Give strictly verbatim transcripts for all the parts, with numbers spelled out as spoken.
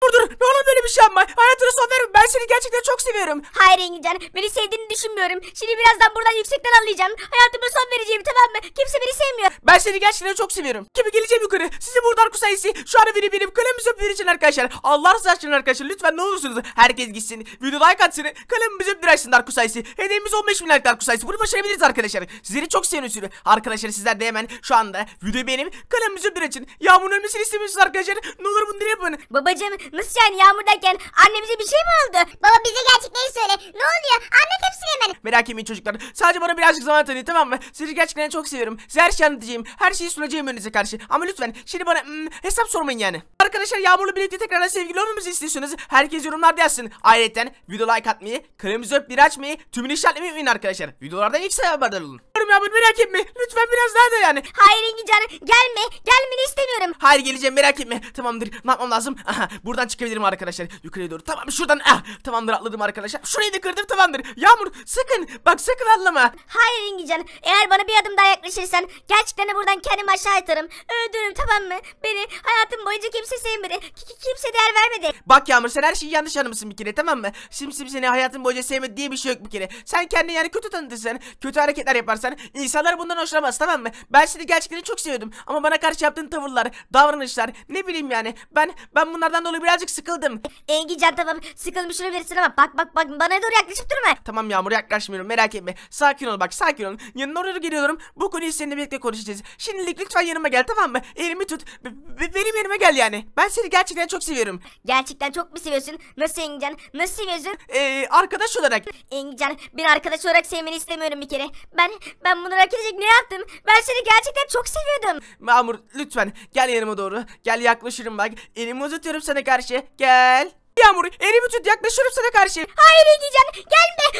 Yağmur dur. Ne olur böyle bir şey yapma. Hayatını son verme. Ben seni gerçekten çok seviyorum. Hayır Engincan, beni sevdiğini düşünmüyorum. Şimdi birazdan buradan yüksekten atlayacağım. Hayatıma son vereceğim, tamam mı? Kimse beni sevmiyor. Ben seni gerçekten çok seviyorum. Kimi geleceğim yukarı. Sizi buradan kusayisi. Şu an benim benim kalemimizi öptüğünüz için arkadaşlar. Allah razı olsun arkadaşlar. Lütfen ne olursunuz. Herkes gitsin. Video like atsın. Kalemimizi öptüğünüz için kusayisi. Hedefimiz on beş bin like kusayisi. Bunu başarabiliriz arkadaşlar. Sizleri çok seviyorum. Arkadaşlar sizler de hemen şu anda videoyu beğenip kalemimizi öptüğünüz için. Yağmurun ölmesini istemiyorsunuz arkadaşlar. Ne olur bunu yapın. Babacım, nasıl yani Yağmur derken annemize bir şey mi oldu? Baba bize gerçekleri söyle. Ne oluyor? Anlat hepsini hemen. Merak etmeyin çocuklar. Sadece bana birazcık zaman tanıyın, tamam mı? Sizi gerçekten çok seviyorum. Size her şeyi anlatacağım. Her şeyi sunacağım önünüze karşı. Ama lütfen şimdi bana hmm, hesap sormayın yani. Arkadaşlar Yağmur'la birlikte tekrardan sevgili olmamızı istiyorsanız herkes yorumlarda yazsın. Ayrıca video like atmayı, kanalımızı öp bir açmayı, tümünü işaretlemeyi unutmayın arkadaşlar. Videolardan ilk sayı haberdar olun. Yağmur merak etme. Lütfen biraz daha da yani. Hayır Engincan, gelme. Gelmeni istemiyorum. Hayır geleceğim, merak etme. Tamamdır. Ne yapmam lazım? Aha, buradan çıkabilirim arkadaşlar. Yukarıya doğru. Tamam şuradan. Ah, tamamdır atladım arkadaşlar. Şurayı da kırdım, tamamdır. Yağmur sakın. Bak sakın atlama. Hayır Engincan, eğer bana bir adım daha yaklaşırsan gerçekten de buradan kendimi aşağı atarım. Öldürürüm, tamam mı? Beni hayatım boyunca kimse sevmedi. Ki kimse değer vermedi. Bak Yağmur sen her şeyi yanlış anlamışsın bir kere, tamam mı? Şimdi seni hayatın boyunca sevmedi diye bir şey yok bir kere. Sen kendini yani kötü tanıtırsan, kötü hareketler yaparsan insanlar bundan hoşlanmaz, tamam mı? Ben seni gerçekten çok seviyordum ama bana karşı yaptığın tavırlar, davranışlar, ne bileyim yani. Ben ben bunlardan dolayı birazcık sıkıldım. Engincan tamam, sıkılmış olabilirsin ama bak bak bak bana doğru yaklaşıp durma. Tamam Yağmur yaklaşmıyorum, merak etme. Sakin ol bak, sakin ol. Yanına oraya geliyorum. Bu konuyu seninle birlikte konuşacağız. Şimdilik lütfen yanıma gel, tamam mı? Elimi tut. B benim yanıma gel yani. Ben seni gerçekten çok seviyorum. Gerçekten çok mu seviyorsun? Nasıl Engincan? Nasıl seviyorsun? Ee, arkadaş olarak. Engincan, bir arkadaş olarak sevmeni istemiyorum bir kere. Ben ben bunu hak edecek ne yaptım? Ben seni gerçekten çok seviyordum. Yağmur lütfen gel yanıma doğru. Gel yaklaşırım bak. Elimi uzatıyorum sana karşı. Gel. Yağmur elimi tut, yaklaşıyorum sana karşı. Hayır Engincan, gelme.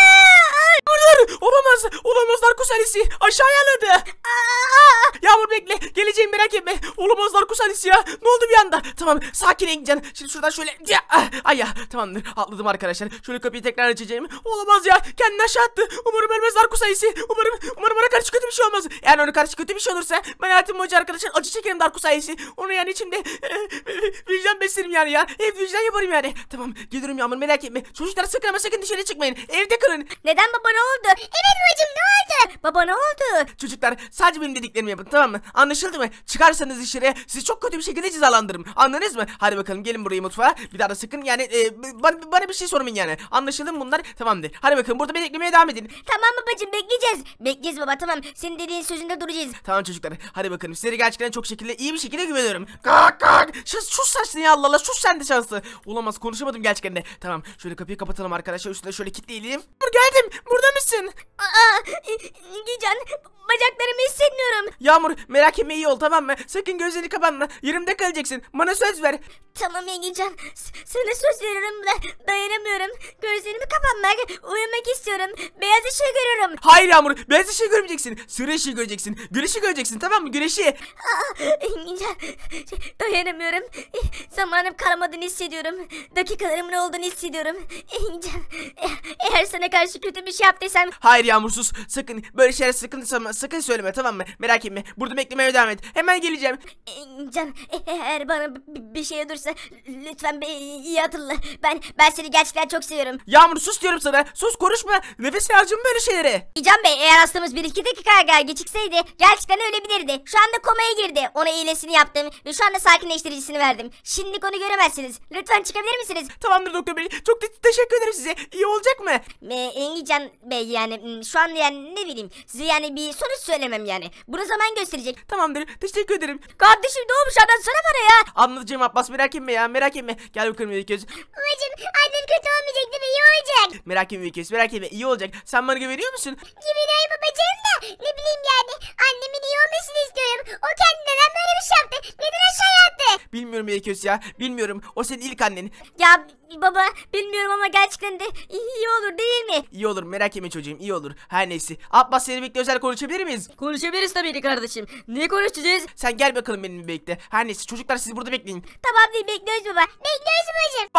Hayır. Dur, olamaz. Olamazlar kusalisi. Aşağıya aladı. Yağmur bekle. Geleceğim, merak etme. Olamazlar kusalisi ya. Ne oldu bir anda? Tamam sakin Engincan. Şimdi şuradan şöyle. Ay ya tamamdır. Atladım arkadaşlar. Şöyle kapıyı tekrar açacağım. Olamaz ya. Kendini aşağı attı. Umarım ölmezler kusalisi. Umarım umarım ona karşı kötü bir şey olmaz. Eğer ona karşı kötü bir şey olursa ben hayatım boyunca arkadaşlar acı çekerim Darkus ailesi. Onu yani içimde e, e, vicdan beslerim yani ya. Hep vicdan yaparım yani. Tamam geliyorum Yağmur, merak etme. Çocuklar sakın ama sakın dışarı çıkmayın. Evde kalın. Neden baba, ne oldu? Evet babacım, ne oldu? Baba ne oldu? Çocuklar sadece benim dediklerimi yapın, tamam mı? Anlaşıldı mı? Çıkarsanız dışarıya sizi çok kötü bir şekilde cezalandırırım. Anladınız mı? Hadi bakalım gelin buraya mutfağa. Bir daha da sakın yani e, bana, bana bir şey sormayın yani. Anlaşıldı mı bunlar? Tamamdır. Hadi bakalım burada beklemeye devam edin. Tamam babacığım, bekleyeceğiz. Bekleyeceğiz baba, tamam. Senin dediğin sözünde duracağız. Tamam çocuklar. Hadi bakalım. Sizlere gerçekten çok şekilde iyi bir şekilde güveniyorum. Kalk kalk. Sus, sus saçlı ya, Allah Allah. Sus sen de şanslı. Olamaz, konuşamadım gerçekten de. Tamam şöyle kapıyı kapatalım arkadaşlar. Üstüne şöyle kilitleyelim. Geldim. Burada mısın? Aa, Engincan, bacaklarımı hissetmiyorum. Yağmur merak etme, iyi ol, tamam mı? Sakın gözlerini kapatma. Yerimde kalacaksın. Bana söz ver. Tamam Engincan, sana söz veriyorum da dayanamıyorum. Gözlerimi kapatmak, uyumak istiyorum. Beyaz ışığı görüyorum. Hayır Yağmur, beyaz ışığı görmeyeceksin. Sarı ışığı göreceksin. Güneşi göreceksin, tamam mı? Güneşi. Aa, Engincan, dayanamıyorum. Zamanım kalmadığını hissediyorum. Dakikalarımın olduğunu hissediyorum. Engincan, eğer sana karşı kötü bir şey yaptıysam... Hayır Yağmur sus. Sakın böyle şeyler sakın, sakın söyleme, tamam mı? Merak etme. Burada beklemeye devam et. Hemen geleceğim. Engincan, eğer bana bir şey olursa lütfen beni iyi hatırla. Ben ben seni gerçekten çok seviyorum. Yağmur sus diyorum sana. Sus, konuşma. Nefes harcama böyle şeylere. Can Bey, eğer hastamız bir iki dakika kadar gecikseydi gerçekten ölebilirdi. Şu anda komaya girdi. Ona iğnesini yaptım ve şu anda sakinleştiricisini verdim. Şimdilik onu göremezsiniz. Lütfen çıkabilir misiniz? Tamamdır doktor bey. Çok te teşekkür ederim size. İyi olacak mı? E, Engincan Bey yani şu anda yani ne bileyim size yani bir sonuç söylemem yani. Bunu zaman gösterecek. Tamamdır. Teşekkür ederim. Kardeşim ne olmuş, anlatsana bana ya. Anlatacağım Abbas, merak etme ya. Merak etme. Gel bakalım Öyküz. Babacım annem kötü olmayacak değil mi? İyi olacak. Merak etme Öyküz. Merak etme. İyi olacak. Sen bana güveniyor musun? Güveniyorum babacım da ne bileyim yani. Annemin iyi olmasını istiyorum. O kendi neden böyle bir şey yaptı? Neden aşağıya attı? Bilmiyorum Öyküz ya. Bilmiyorum. O senin ilk annen. Ya baba bilmiyorum ama gerçekten de iyi olur değil mi? İyi olur, merak etme çocuğum, iyi olur. Her neyse. Abbas seni birlikte özel konuşabilir miyiz? Konuşabiliriz tabii ki kardeşim. Ne konuşacağız? Sen gel bakalım benimle birlikte. Her neyse çocuklar siz burada bekleyin. Tamam değil, bekliyoruz baba. Bekliyoruz babacım.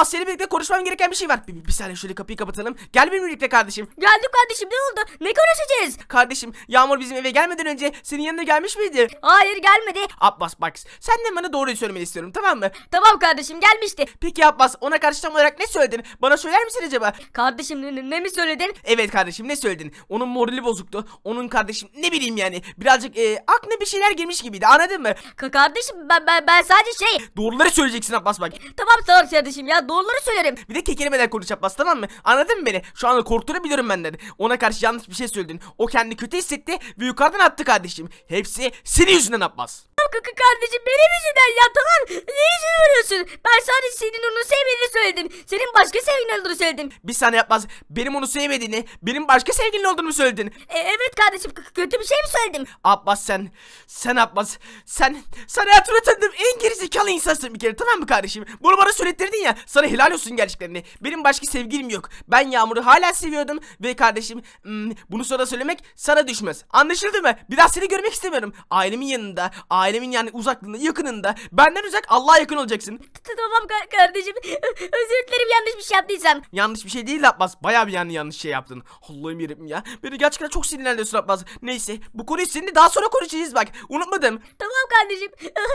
Abbas seninle birlikte konuşmam gereken bir şey var. Bir, bir saniye şöyle kapıyı kapatalım. Gel benimle birlikte kardeşim. Geldim kardeşim, ne oldu? Ne konuşacağız? Kardeşim Yağmur bizim eve gelmeden önce senin yanına gelmiş miydi? Hayır, gelmedi. Abbas bak senden bana doğruyu söylemeni istiyorum, tamam mı? Tamam kardeşim, gelmişti. Peki Abbas ona karşı tam olarak ne söyledin? Bana söyler misin acaba? Kardeşim ne, ne mi söyledin? Evet kardeşim ne söyledin? Onun morali bozuktu. Onun kardeşim ne bileyim yani birazcık e, aklına bir şeyler girmiş gibiydi, anladın mı? Ka kardeşim ben, ben, ben sadece şey... Doğruları söyleyeceksin Abbas bak. Tamam sağ ol kardeşim ya, doğruları söylerim. Bir de kekelemeden konuş Abbas, tamam mı? Anladın mı beni? Şu anda korktuğunu biliyorum benden. Ona karşı yanlış bir şey söyledin. O kendi kötü hissetti ve yukarıdan attı kardeşim. Hepsi senin yüzünden Abbas. Kaka kardeşim benim yüzümden ya, tamam. Ne yüzüne vuruyorsun? Ben sadece senin onu sevmediğini söyledim. Senin başka sevgilin olduğunu söyledim. Bir saniye Abbas. Benim onu sevmediğini, benim başka sevgilin olduğunu mu söyledin? E, evet kardeşim, k- kötü bir şey mi söyledim? Abbas sen, sen Abbas, sen, sen hayatımda tanıdığım en gerizekalı insansın bir kere, tamam mı kardeşim? Bunu bana söylettirdin ya, sana helal olsun gerçekten. Benim başka sevgilim yok. Ben Yağmur'u hala seviyordum ve kardeşim hmm, bunu sonra söylemek sana düşmez. Anlaşıldı mı? Bir daha seni görmek istemiyorum. Ailemin yanında, ailemin yani uzaklığında, yakınında. Benden uzak, Allah'a yakın olacaksın. Tamam ka- kardeşim. Özür dilerim yanlış bir şey yaptıysam. Yanlış bir şey değil Abbas. Bayağı bir yani yanlış şey yaptın. Allah'ım yarabbim ya. Beni gerçekten çok sinirlendiriyorsun Abbas. Neyse bu konuyu seninle daha sonra konuşacağız bak. Unutmadım. Tamam kardeşim.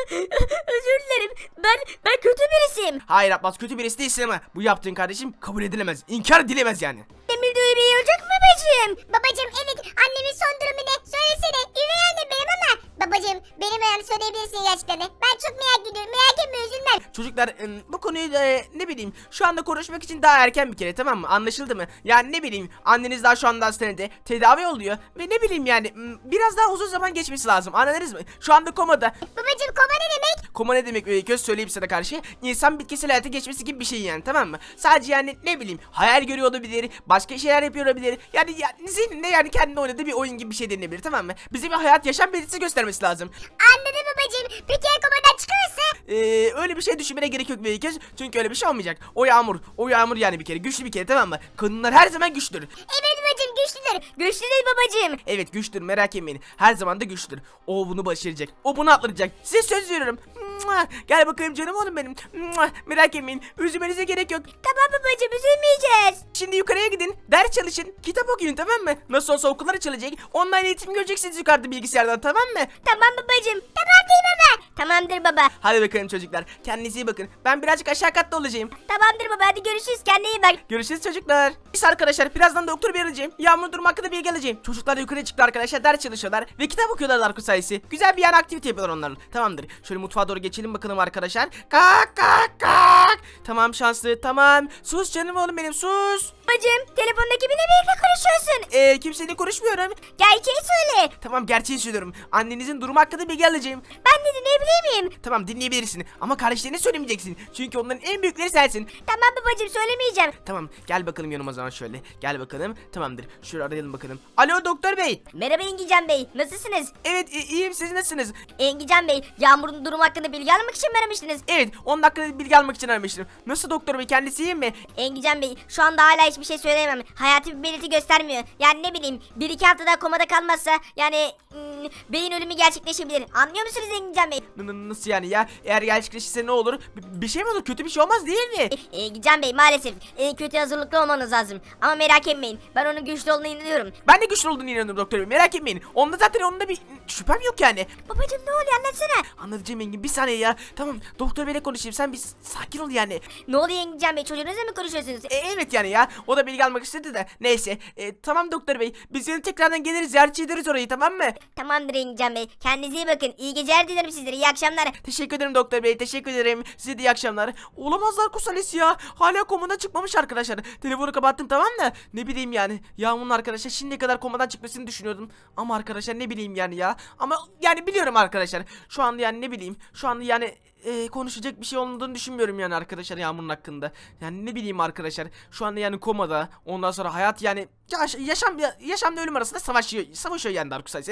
Özür dilerim. Ben ben kötü birisiyim. Hayır Abbas kötü birisi değilsin ama bu yaptığın kardeşim kabul edilemez. İnkar edilemez yani. Demir de üvey olacak mı babacığım? Babacım evet, annemin son durumu ne? Söylesene. Üvey anne benim ama. Babacım benim önemli söyleyebilirsin gerçekten. Ben çok merak ediyorum. Merak etme, üzülmem. Çocuklar ım, bu konuyu e, ne bileyim şu anda konuşmak için daha erken bir kere, tamam mı? Anlaşıldı mı? Yani ne bileyim anneniz daha şu anda hastanede tedavi oluyor ve ne bileyim yani ım, biraz daha uzun zaman geçmesi lazım, anladınız mı? Şu anda komada. Babacım koma ne demek? Koma ne demek öyle göz söyleyeyim sana karşı? İnsan bitkisel hayata geçmesi gibi bir şey yani, tamam mı? Sadece yani ne bileyim hayal görüyor olabilir, başka şeyler yapıyor olabilir. Yani, yani zihninde yani kendine oynadığı bir oyun gibi bir şey denilebilir, tamam mı? Bize bir hayat yaşam belirtisi göstermesi lazım. Anladım babacım. Peki ya komadan çıkarsa? Ee, öyle bir şey düşünmene gerek yok belki. Çünkü öyle bir şey olmayacak. O Yağmur, o Yağmur yani bir kere güçlü bir kere, tamam mı? Kadınlar her zaman güçlüdür. Evet babacım, güçlüdür. Güçlü değil babacığım. Evet güçlüdür, merak etmeyin. Her zaman da güçlüdür. O bunu başaracak. O bunu atlatacak. Size söz veriyorum. Mua! Gel bakayım canım oğlum benim. Mua! Merak etmeyin. Üzülmenize gerek yok. Tamam babacığım, üzülmeyeceğiz. Şimdi yukarıya gidin. Ders çalışın. Kitap okuyun, tamam mı? Nasıl olsa okullar açılacak. Online eğitim göreceksiniz yukarıda bilgisayardan, tamam mı? Tamam babacığım. Tamam değil baba. Tamamdır baba. Hadi bakalım çocuklar. Kendinize iyi bakın. Ben birazcık aşağı katta olacağım. Tamamdır baba, hadi görüşürüz, kendine iyi bak. Görüşürüz çocuklar. Biz arkadaşlar birazdan doktor bir arayacağım. Yağmur durum hakkında bilgi alacağım. Çocuklar da yukarı çıktı arkadaşlar, ders çalışıyorlar ve kitap okuyorlar Darko sayesi. Güzel bir yani aktivite yapıyorlar onlarla. Tamamdır. Şöyle mutfağa doğru geçelim bakalım arkadaşlar. Kalk kalk kalk. Tamam şanslı, tamam. Sus canım oğlum benim, sus. Babacığım, telefondaki kiminle birlikte konuşuyorsun? Eee kimseyle konuşmuyorum. Gerçeği söyle. Tamam gerçeği söylüyorum. Annenizin durumu hakkında bilgi alacağım. Ben de dinleyebilir miyim? Tamam dinleyebilirsin ama kardeşlerine söylemeyeceksin. Çünkü onların en büyükleri sensin. Tamam babacığım, söylemeyeceğim. Tamam gel bakalım yanıma zaman şöyle. Gel bakalım. Tamamdır. Şöyle arayalım bakalım. Alo doktor bey. Merhaba Engican Bey, nasılsınız? Evet i- iyiyim, siz nasılsınız? Engican Bey, Yağmur'un durumu hakkında bilgi almak için mi aramıştınız? Evet on dakikada bilgi almak için aramıştım. Nasıl doktor bey, kendisi iyi mi? Engican Bey, şu anda hala hiçbir şey söyleyemem. Hayati bir belirti göstermiyor. Yani ne bileyim, bir iki hafta daha komada kalmazsa yani hmm, beyin ölümü gerçekleşebilir. Anlıyor musunuz Engican Bey? N- n- nasıl yani ya? Eğer gerçekleşirse ne olur? B- bir şey mi olur? Kötü bir şey olmaz değil mi? Engican Bey, maalesef en kötü hazırlıklı olmanız lazım. Ama merak etmeyin, ben onun güçlü olduğuna inanıyorum. Ben de güçlü olduğunu inanıyorum doktor bey, merak etmeyin. Onda zaten onda bir şüphem yok yani. Babacığım ne oluyor, anlatsana. Anlatacağım Engin, bir saniye ya. Tamam doktor beyle konuşayım, sen bir sakin ol yani. Ne oluyor Engican Bey, çocuğunuzla mı konuşuyorsunuz? E, evet yani ya, o da bilgi almak istedi de. Neyse e, tamam doktor bey, biz yarın tekrardan geliriz, ziyaretçi ederiz orayı, tamam mı? Tamamdır Engican Bey, kendinize iyi bakın. İyi geceler dilerim sizlere, iyi akşamlar. Teşekkür ederim doktor bey, teşekkür ederim. Size de iyi akşamlar. Olamazlar Kusalis ya. Hala komada çıkmamış arkadaşlar. Telefonu kapattım tamam da ne bileyim yani. Yağmur'un arkadaşlar şimdiye kadar komadan çıkmasını düşünüyordum. Ama arkadaşlar ne bileyim yani ya. Ama yani biliyorum arkadaşlar. Şu anda yani ne bileyim. Şu anda yani e, konuşacak bir şey olmadığını düşünmüyorum yani arkadaşlar Yağmur'un hakkında. Yani ne bileyim arkadaşlar. Şu anda yani komada. Ondan sonra hayat yani yaş yaşam yaşamla ölüm arasında savaşıyor. Savaşıyor yani Dark Souls, evet. Yani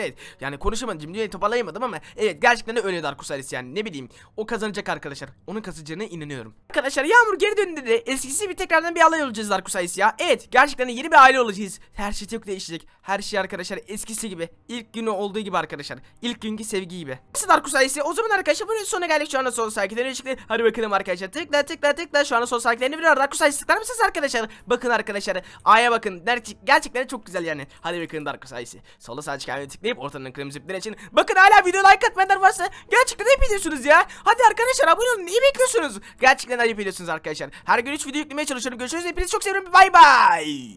Yani konuşamadım, cümleyi toparlayamadım ama evet gerçekten de öyle Darkus ailesi yani. Ne bileyim, o kazanacak arkadaşlar. Onun kazanacağına inanıyorum. Arkadaşlar Yağmur geri döndü de eskisi bir tekrardan bir alay olacağız Darkus ailesi ya. Evet gerçekten de yeni bir aile olacağız. Her şey çok değişecek. Her şey arkadaşlar eskisi gibi. İlk günü olduğu gibi arkadaşlar. İlk günkü sevgi gibi. Neyse Darkus ailesi, o zaman arkadaşlar bunun sonuna geldik. Şu anda sol sakinleri çıktı. Hadi bakalım arkadaşlar. Tıkla tıkla tıkla. Şu anda sol sakinlerini bir Darkus ailesi tıklar mısınız arkadaşlar? Bakın arkadaşlar. A'ya bakın. Gerçekten de çok güzel yani. Hadi bakalım Darkus ailesi. Sola sağ çıkan tıklayıp ortadan kırmızı ipler için. Bakın hala video like atmayanlar varsa gerçekten ayıp ediyorsunuz ya. Hadi arkadaşlar abone olun. Niye bekliyorsunuz? Gerçekten ayıp ediyorsunuz arkadaşlar. Her gün üç video yüklemeye çalışıyorum. Görüşürüz. Hepinizi çok seviyorum. Bay bay.